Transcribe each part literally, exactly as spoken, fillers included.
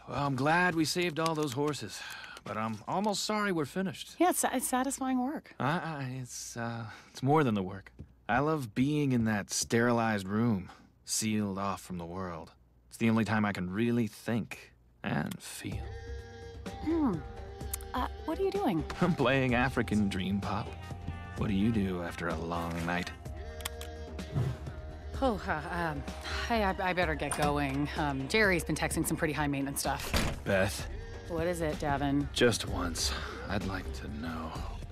Well, I'm glad we saved all those horses, but I'm almost sorry we're finished. Yeah, it's, it's satisfying work. Uh, uh, it's, uh, it's more than the work. I love being in that sterilized room, sealed off from the world. It's the only time I can really think and feel. Hmm. Uh, what are you doing? I'm playing African Dream Pop. What do you do after a long night? Oh, uh, um, hey, I, I better get going. Um, Jerry's been texting some pretty high maintenance stuff. Beth. What is it, Davin? Just once, I'd like to know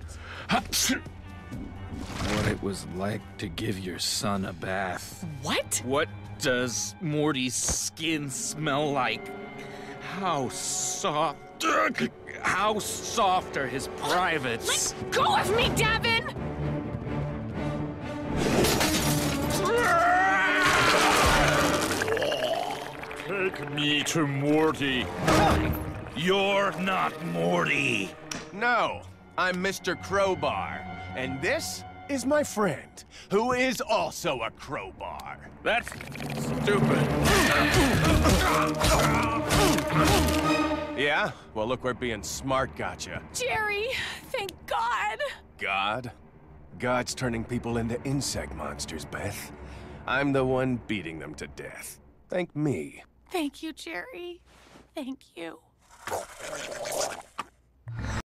what it was like to give your son a bath. What? What does Morty's skin smell like? How soft... How soft are his privates? Let go of me, Davin! Take me to Morty. You're not Morty. No, I'm Mister Crowbar, and this is my friend, who is also a crowbar. That's stupid. Yeah? Well, look where being smart got you. Jerry, thank God. God? God's turning people into insect monsters, Beth. I'm the one beating them to death. Thank me. Thank you, Jerry. Thank you.